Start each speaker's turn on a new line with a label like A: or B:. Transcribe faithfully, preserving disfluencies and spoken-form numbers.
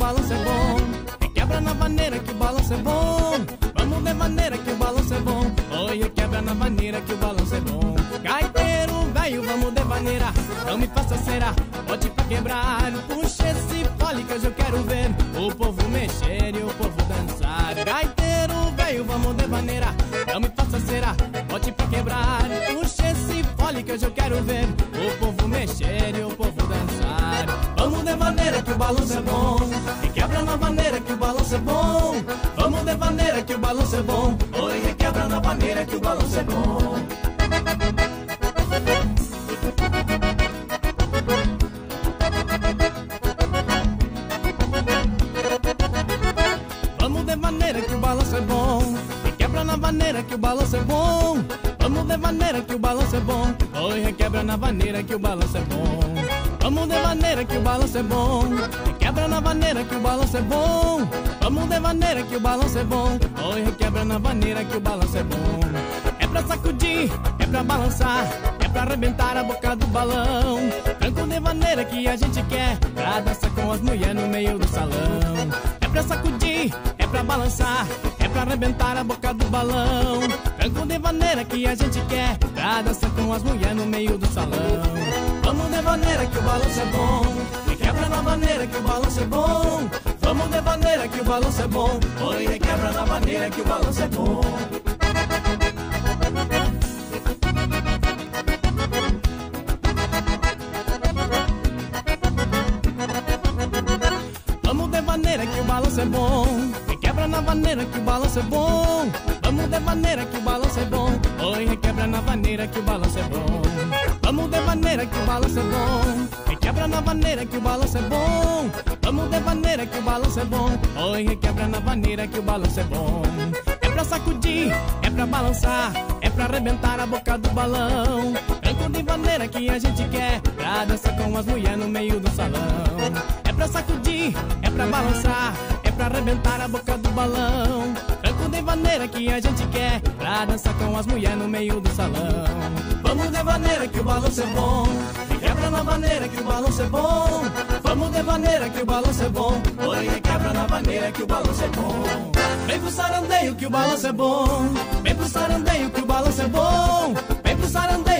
A: balanço é bom. Requebra na vaneira que o balanço é bom. Vamos de maneira que o balanço é bom. Oi, requebra na vaneira que o balanço é bom. Gaiteiro velho, vamos de maneira, não me faça cera, bote pra quebrar. Puxa esse fole que hoje eu quero ver o povo mexer e o povo dançar. Gaiteiro velho, vamos de maneira, não me faça cera, bote pra quebrar. Puxa esse fole que hoje eu quero ver o povo mexer e o povo dançar. Vamos de maneira que o balanço é bom. Requebra na vaneira que o balanço é bom. Vamos de maneira que o balanço é bom. Oi, requebra na vaneira que o balanço é bom. Vamos de maneira que o balanço é bom. Requebra na vaneira que o balanço é bom. Vamos de maneira que o balanço é bom. Oi, requebra na vaneira que o balanço é bom. Vamos de maneira que o balanço é bom. Requebra na vaneira que o balanço é bom. Vamos de maneira que o balanço é bom. Oi, requebra na vaneira que o balanço é bom. É pra sacudir, é pra balançar, é pra arrebentar a boca do balão. Tranco de maneira que a gente quer, pra dançar com as mulheres no meio do salão. É pra sacudir, é pra balançar, é pra arrebentar a boca do balão. Tranco de maneira que a gente quer, pra dançar com as mulheres no meio do salão. Vamos de maneira que o balanço é bom. Requebra na maneira que o balanço é bom. Vamos de maneira que o balanço é bom. Oi, requebra na maneira que o balanço é bom. Vamos de maneira que o balanço é bom. Requebra na maneira que o balanço é bom. Vamos de maneira que o balanço é bom. Oi, requebra na maneira que o balanço é bom. Vamos de maneira que o balanço é bom. Requebra na maneira que o balanço é bom. Vamos de maneira que o balanço é bom. Oi, requebra na maneira que o balanço é bom. É pra sacudir, é pra balançar, é pra arrebentar a boca do balão. Tranco de maneira que a gente quer, pra dançar com as mulheres no meio do salão. É pra sacudir, é pra balançar, é pra arrebentar a boca do balão. Tranco de maneira que a gente quer, pra dançar com as mulheres no meio do salão. Vamos de maneira que o balanço é bom. Requebra na maneira que o balanço é bom. Vamos de maneira que o balanço é bom. Oi, requebra na maneira que o balanço é bom. Vem pro sarandeio que o balanço é bom. Vem pro sarandeio que o balanço é bom. Vem pro sarandeio